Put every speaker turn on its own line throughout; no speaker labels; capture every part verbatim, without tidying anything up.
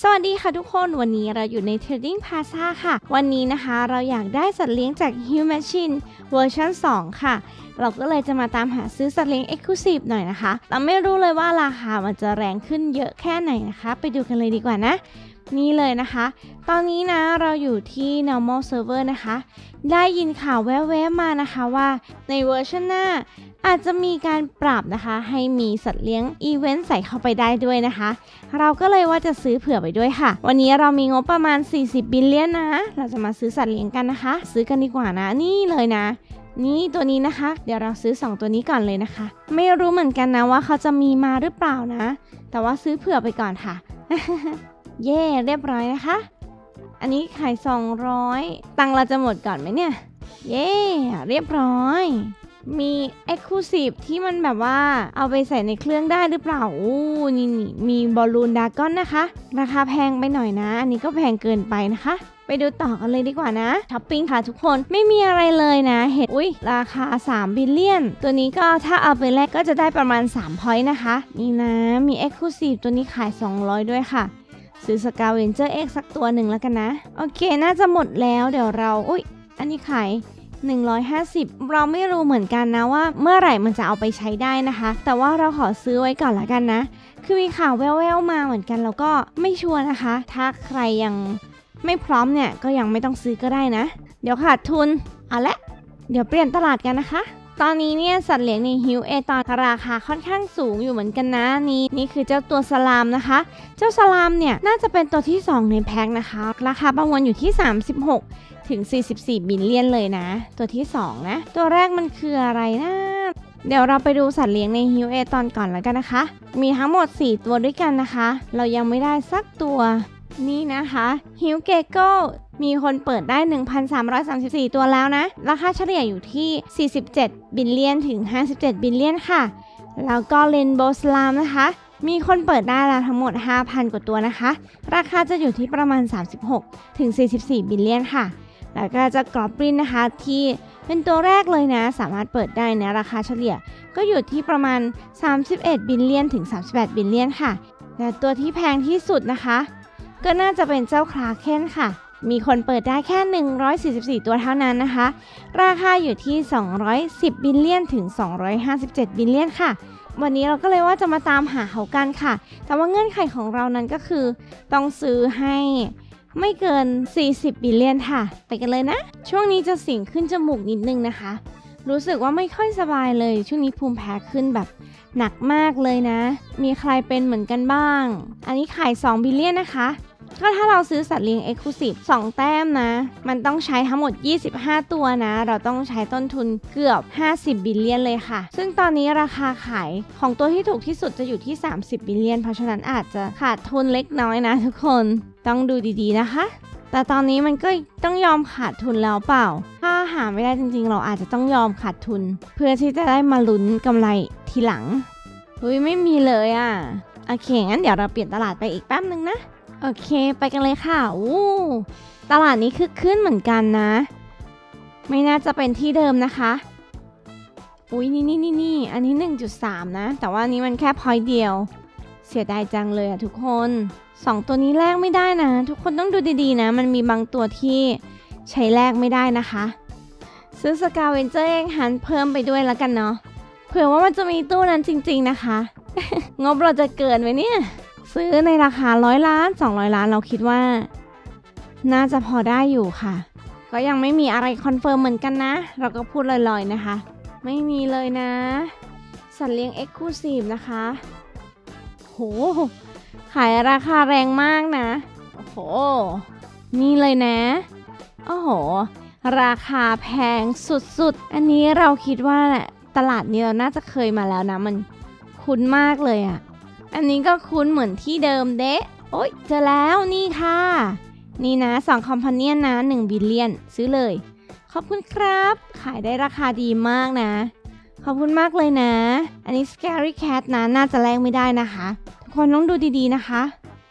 สวัสดีค่ะทุกคนวันนี้เราอยู่ใน Trading Plaza ค่ะวันนี้นะคะเราอยากได้สัตว์เลี้ยงจาก Human Machine เวอร์ชันสองค่ะเราก็เลยจะมาตามหาซื้อสัตว์เลี้ยง Exclusive หน่อยนะคะแต่ไม่รู้เลยว่าราคามันจะแรงขึ้นเยอะแค่ไหนนะคะไปดูกันเลยดีกว่านะนี่เลยนะคะตอนนี้นะเราอยู่ที่ normal server นะคะได้ยินข่าวแวบๆมานะคะว่าในเวอร์ชันหน้าอาจจะมีการปรับนะคะให้มีสัตว์เลี้ยงอีเวนต์ใส่เข้าไปได้ด้วยนะคะเราก็เลยว่าจะซื้อเผื่อไปด้วยค่ะวันนี้เรามีงบประมาณสี่สิบบิลเลียนนะเราจะมาซื้อสัตว์เลี้ยงกันนะคะซื้อกันดีกว่านะนี่เลยนะนี่ตัวนี้นะคะเดี๋ยวเราซื้อสองตัวนี้ก่อนเลยนะคะไม่รู้เหมือนกันนะว่าเขาจะมีมาหรือเปล่านะแต่ว่าซื้อเผื่อไปก่อนค่ะ เย่เรียบร้อยนะคะอันนี้ขายสองร้อยตังค์เราจะหมดก่อนไหมเนี่ยเย่เรียบร้อยมี Exclusive ที่มันแบบว่าเอาไปใส่ในเครื่องได้หรือเปล่าอู้นี่นี่มีบอลลูนดราก้อนนะคะราคาแพงไปหน่อยนะอันนี้ก็แพงเกินไปนะคะไปดูต่อกันเลยดีกว่านะช้อปปิ้งค่ะทุกคนไม่มีอะไรเลยนะเห็นอุ้ยราคาสามบิลเลียนตัวนี้ก็ถ้าเอาไปแลกก็จะได้ประมาณสาม point นะคะนี่นะมี Exclusive ตัวนี้ขายสองร้อยด้วยค่ะซื้อสกาเวนเจอร์เอ็กสักตัวหนึ่งแล้วกันนะโอเคน่าจะหมดแล้วเดี๋ยวเราอุ้ยอันนี้ขายหนึ่งร้อยห้าสิบเราไม่รู้เหมือนกันนะว่าเมื่อไหร่มันจะเอาไปใช้ได้นะคะแต่ว่าเราขอซื้อไว้ก่อนละกันนะคือมีข่าวแว่วๆมาเหมือนกันแล้วก็ไม่ชัวร์นะคะถ้าใครยังไม่พร้อมเนี่ยก็ยังไม่ต้องซื้อก็ได้นะเดี๋ยวขาดทุนเอาละเดี๋ยวเปลี่ยนตลาดกันนะคะตอนนี้เนี่ยสัตว์เลี้ยงในฮิวเอตอนราคาค่อนข้างสูงอยู่เหมือนกันนะนี่นี่คือเจ้าตัวสลามนะคะเจ้าสลามเนี่ยน่าจะเป็นตัวที่สองในแพ็คนะคะราคาประมวลอยู่ที่สามสิบหกถึงสี่สิบสี่บิลเลียนเลยนะตัวที่สองนะตัวแรกมันคืออะไรนะเดี๋ยวเราไปดูสัตว์เลี้ยงในฮิวเอตอนก่อนแล้วกันนะคะมีทั้งหมดสี่ตัวด้วยกันนะคะเรายังไม่ได้สักตัวนี่นะคะฮิวเกโก้มีคนเปิดได้ หนึ่งพันสามร้อยสามสิบสี่ ตัวแล้วนะราคาเฉลี่ยอยู่ที่สี่สิบเจ็ดบิลเลียนถึงห้าสิบเจ็ดบิลเลียนค่ะแล้วก็เรนโบว์สลามนะคะมีคนเปิดได้แล้วทั้งหมด ห้าพัน กว่าตัวนะคะราคาจะอยู่ที่ประมาณสามสิบหกถึงสี่สิบสี่บิลเลียนค่ะแล้วก็จะกรอบลินนะคะที่เป็นตัวแรกเลยนะสามารถเปิดได้นะราคาเฉลี่ยก็อยู่ที่ประมาณสามสิบเอ็ดบิลเลียนถึงสามสิบแปดบิลเลียนค่ะแต่ตัวที่แพงที่สุดนะคะก็น่าจะเป็นเจ้าคลาเคนค่ะมีคนเปิดได้แค่หนึ่งร้อยสี่สิบสี่ตัวเท่านั้นนะคะราคาอยู่ที่สองร้อยสิบบิลเลียนถึงสองร้อยห้าสิบเจ็ดบิลเลียนค่ะวันนี้เราก็เลยว่าจะมาตามหาเขากันค่ะแต่ว่าเงื่อนไขของเรานั้นก็คือต้องซื้อให้ไม่เกินสี่สิบบิลเลียนค่ะไปกันเลยนะช่วงนี้จะสิงขึ้นจมูกนิดนึงนะคะรู้สึกว่าไม่ค่อยสบายเลยช่วงนี้ภูมิแพ้ขึ้นแบบหนักมากเลยนะมีใครเป็นเหมือนกันบ้างอันนี้ขายสองบิลเลียนนะคะก็ถ้าเราซื้อสัตว์เลี้ยง Exclusive สองแต้มนะมันต้องใช้ทั้งหมดยี่สิบห้าตัวนะเราต้องใช้ต้นทุนเกือบห้าสิบบิลเลียนเลยค่ะซึ่งตอนนี้ราคาขายของตัวที่ถูกที่สุดจะอยู่ที่สามสิบบิลเลียนเพราะฉะนั้นอาจจะขาดทุนเล็กน้อยนะทุกคนต้องดูดีๆนะคะแต่ตอนนี้มันก็ต้องยอมขาดทุนแล้วเปล่าถ้าหาไม่ได้จริงๆเราอาจจะต้องยอมขาดทุนเพื่อที่จะได้มาลุ้นกำไรทีหลังเฮ้ยไม่มีเลยอ่ะโอเคงั้นเดี๋ยวเราเปลี่ยนตลาดไปอีกแป๊บนึงนะโอเคไปกันเลยค่ะอู้ตลาดนี้คึกขึ้นเหมือนกันนะไม่น่าจะเป็นที่เดิมนะคะอุ้ยนี่นี่นี่นี่อันนี้ หนึ่งจุดสาม นะแต่ว่านี้มันแค่ point เดียวเสียดายจังเลยอะทุกคนสองตัวนี้แลกไม่ได้นะทุกคนต้องดูดีๆนะมันมีบางตัวที่ใช้แลกไม่ได้นะคะซื้อสกาเวนเจอร์เองหันเพิ่มไปด้วยแล้วกันเนาะเผื่อว่ามันจะมีตู้นั้นจริงๆนะคะ งบเราจะเกินไหมเนี่ยซื้อในราคาร้อยล้านสองร้อยล้านเราคิดว่าน่าจะพอได้อยู่ค่ะก็ยังไม่มีอะไรคอนเฟิร์มเหมือนกันนะเราก็พูดลอยๆนะคะไม่มีเลยนะสัตว์เลี้ยง Exclusive นะคะโหขายราคาแรงมากนะโอ้โหนี่เลยนะโอ้โหราคาแพงสุดๆอันนี้เราคิดว่าตลาดนี้เราน่าจะเคยมาแล้วนะมันคุ้นมากเลยอะอันนี้ก็คุ้นเหมือนที่เดิมเดะโอ๊ยเจอแล้วนี่ค่ะนี่นะสองคอมพานีนะหนึ่งบิลเลียนซื้อเลยขอบคุณครับขายได้ราคาดีมากนะขอบคุณมากเลยนะอันนี้ Scary Cat นะน่าจะแลกไม่ได้นะคะทุกคนต้องดูดีๆนะคะ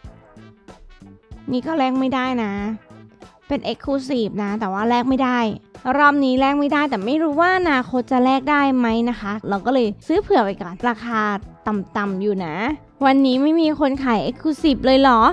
นี่ก็แลกไม่ได้นะเป็น Exclusive นะแต่ว่าแลกไม่ได้รอบนี้แลกไม่ได้แต่ไม่รู้ว่าอนาคตจะแลกได้ไหมนะคะเราก็เลยซื้อเผื่อไปก่อนราคาต่ำๆอยู่นะวันนี้ไม่มีคนขาย Exclusive เลยเหรอ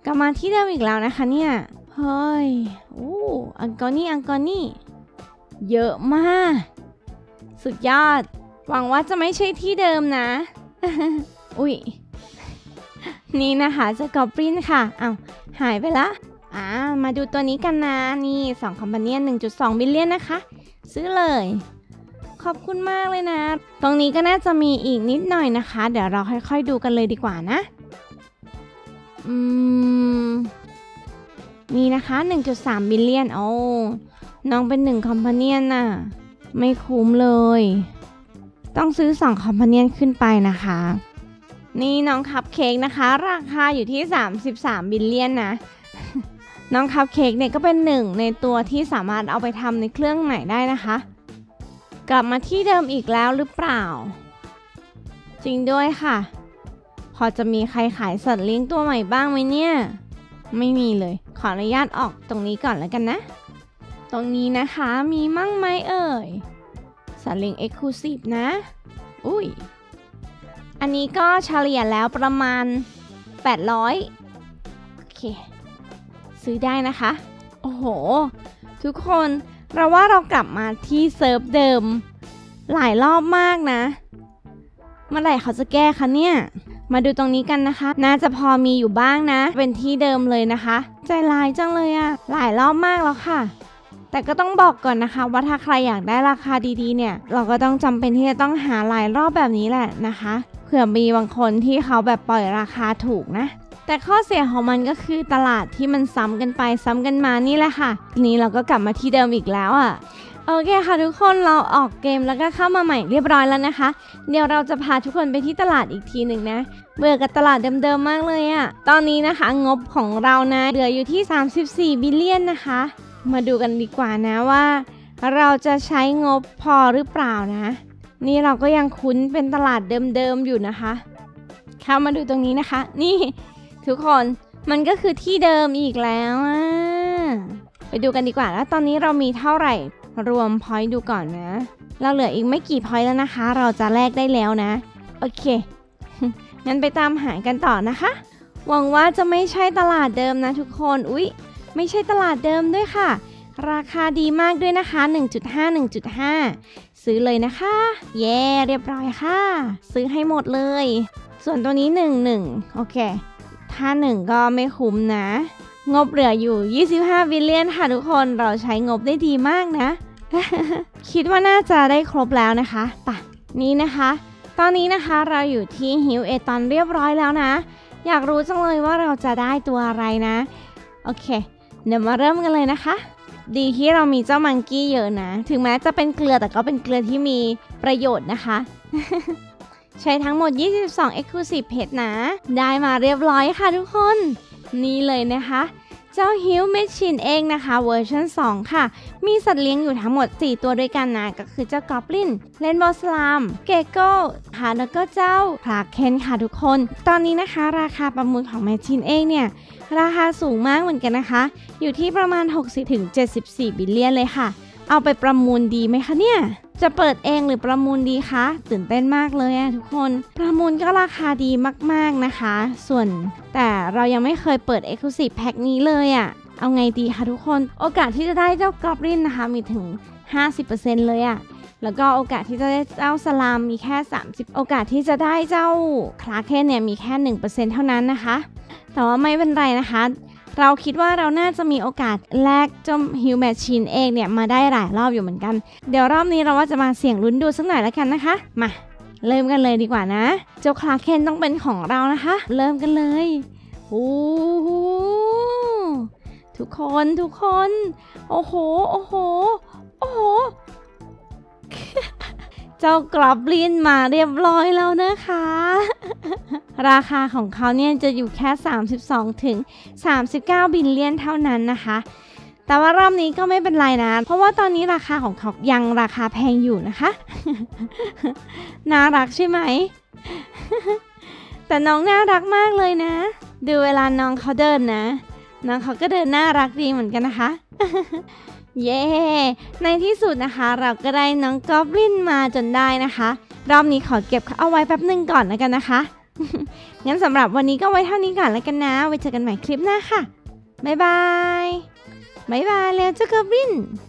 ลับมาที่เดิมอีกแล้วนะคะเนี่ยเฮ้ยโอ้อังกอร์นี่อังกอร์นี่เยอะมากสุดยอดหวังว่าจะไม่ใช่ที่เดิมนะ อุ้ยนี่นะคะเจ้ากอบลินค่ะอ้าวหายไปละอ่ามาดูตัวนี้กันนะนี่สองคอมพานี หนึ่งจุดสอง บิลเลียนนะคะซื้อเลยขอบคุณมากเลยนะตรงนี้ก็น่าจะมีอีกนิดหน่อยนะคะเดี๋ยวเราค่อยๆดูกันเลยดีกว่านะอืมนี่นะคะ หนึ่งจุดสาม บิลเลียนโอ้น้องเป็นหนึ่งคอมพานีน่ะไม่คุ้มเลยต้องซื้อสองคอมพานีขึ้นไปนะคะนี่น้องคัพเค้กนะคะราคาอยู่ที่สามสิบสามบิลเลียนนะ น้องคัพเค้กเนี่ยก็เป็นหนึ่งในตัวที่สามารถเอาไปทำในเครื่องไหนได้นะคะกลับมาที่เดิมอีกแล้วหรือเปล่าจริงด้วยค่ะพอจะมีใครขายสัตว์เลี้ยงตัวใหม่บ้างไหมเนี่ยไม่มีเลยขออนุญาตออกตรงนี้ก่อนแล้วกันนะตรงนี้นะคะมีมั่งไหมเอ่ยสัตว์เลี้ยง Exclusive นะอุ้ยอันนี้ก็เฉลี่ยแล้วประมาณแปดร้อยโอเคซื้อได้นะคะโอ้โหทุกคนเราว่าเรากลับมาที่เซิร์ฟเดิมหลายรอบมากนะเมื่อไหร่เขาจะแก้คะเนี่ยมาดูตรงนี้กันนะคะน่าจะพอมีอยู่บ้างนะเป็นที่เดิมเลยนะคะใจร้ายจังเลยอะหลายรอบมากแล้วค่ะแต่ก็ต้องบอกก่อนนะคะว่าถ้าใครอยากได้ราคาดีๆเนี่ยเราก็ต้องจำเป็นที่จะต้องหาหลายรอบแบบนี้แหละนะคะเผื่อมีบางคนที่เขาแบบปล่อยราคาถูกนะแต่ข้อเสียของมันก็คือตลาดที่มันซ้ำกันไปซ้ำกันมานี่แหละค่ะนี้เราก็กลับมาที่เดิมอีกแล้วอ่ะโอเคค่ะทุกคนเราออกเกมแล้วก็เข้ามาใหม่เรียบร้อยแล้วนะคะเดี๋ยวเราจะพาทุกคนไปที่ตลาดอีกทีหนึ่งนะเบื่อกับตลาดเดิมๆมากเลยอ่ะตอนนี้นะคะงบของเรานะเหลืออยู่ที่สามสิบสี่บิลเลียนนะคะมาดูกันดีกว่านะว่าเราจะใช้งบพอหรือเปล่านะนี่เราก็ยังคุ้นเป็นตลาดเดิมๆอยู่นะคะเข้ามาดูตรงนี้นะคะนี่ทุกคนมันก็คือที่เดิมอีกแล้วอ่ะไปดูกันดีกว่าแล้วตอนนี้เรามีเท่าไหร่รวมพอยต์ดูก่อนนะเราเหลืออีกไม่กี่พอยต์แล้วนะคะเราจะแลกได้แล้วนะโอเค งั้นไปตามหากันต่อนะคะหวังว่าจะไม่ใช่ตลาดเดิมนะทุกคนอุ๊ยไม่ใช่ตลาดเดิมด้วยค่ะราคาดีมากด้วยนะคะ หนึ่งจุดห้า หนึ่งจุดห้า ซื้อเลยนะคะเย้เรียบร้อยค่ะซื้อให้หมดเลยส่วนตัวนี้หนึ่ง หนึ่งโอเคถ้าหนึ่งก็ไม่คุ้มนะงบเหลืออยู่ยี่สิบห้าบิลเลียนค่ะทุกคนเราใช้งบได้ดีมากนะ คิดว่าน่าจะได้ครบแล้วนะคะป่ะนี่นะคะตอนนี้นะคะเราอยู่ที่ฮิวเอตอนเรียบร้อยแล้วนะอยากรู้จังเลยว่าเราจะได้ตัวอะไรนะโอเคเดี๋ยวมาเริ่มกันเลยนะคะดีที่เรามีเจ้ามังกี้เยอะนะถึงแม้จะเป็นเกลือแต่ก็เป็นเกลือที่มีประโยชน์นะคะ ใช้ทั้งหมดยี่สิบสอง Exclusive Pet นะได้มาเรียบร้อยค่ะทุกคนนี่เลยนะคะเจ้า Hill Machine เองนะคะเวอร์ชันสองค่ะมีสัตว์เลี้ยงอยู่ทั้งหมดสี่ตัวด้วยกันนะก็คือเจ้ากอบลินเรนโบว์สลามเกโก้ค่ะแล้วก็เจ้าคลาร์กเคนค่ะทุกคนตอนนี้นะคะราคาประมูลของ Machine เองเนี่ยราคาสูงมากเหมือนกันนะคะอยู่ที่ประมาณ หกสิบถึงเจ็ดสิบสี่ บิลเลียนเลยค่ะเอาไปประมูลดีไหมคะเนี่ยจะเปิดเองหรือประมูลดีคะตื่นเต้นมากเลยอะทุกคนประมูลก็ราคาดีมากๆนะคะส่วนแต่เรายังไม่เคยเปิด Exclusive Pack นี้เลยอะเอาไงดีคะทุกคนโอกาสที่จะได้เจ้ากอบลินนะคะมีถึง ห้าสิบเปอร์เซ็นต์ เลยอะแล้วก็โอกาสที่จะได้เจ้าสลามมีแค่สามสิบโอกาสที่จะได้เจ้าคลาร์กเคนเนี่ยมีแค่ หนึ่งเปอร์เซ็นต์ เท่านั้นนะคะแต่ว่าไม่เป็นไรนะคะเราคิดว่าเราน่าจะมีโอกาสแลกเจ้า Hill Machine เองเนี่ยมาได้หลายรอบอยู่เหมือนกันเดี๋ยวรอบนี้เราว่าจะมาเสี่ยงลุ้นดูสักหน่อยแล้วกันนะคะมาเริ่มกันเลยดีกว่านะเจ้าคลาร์กเคนต้องเป็นของเรานะคะเริ่มกันเลยโอ้โหทุกคนทุกคนโอ้โหโอ้โหโอ้โห เจ้ากอบลินมาเรียบร้อยแล้วนะคะ ราคาของเขาเนี่ยจะอยู่แค่สามสิบสองถึงสามสิบเก้าบิลเลียนเท่านั้นนะคะแต่ว่ารอบนี้ก็ไม่เป็นไรนะเพราะว่าตอนนี้ราคาของเขายังราคาแพงอยู่นะคะ น่ารักใช่ไหม แต่น้องน่ารักมากเลยนะดูเวลาน้องเขาเดินนะน้องเขาก็เดินน่ารักดีเหมือนกันนะคะ เย้ ในที่สุดนะคะเราก็ได้น้องกอบลินมาจนได้นะคะรอบนี้ขอเก็บเอาไว้แป๊บนึงก่อนแล้วกันนะคะงั้นสำหรับวันนี้ก็ไว้เท่านี้ก่อนแล้วกันนะไว้เจอกันใหม่คลิปหน้าค่ะบ๊ายบายบ๊ายบายแล้วเจ้ากอบลิน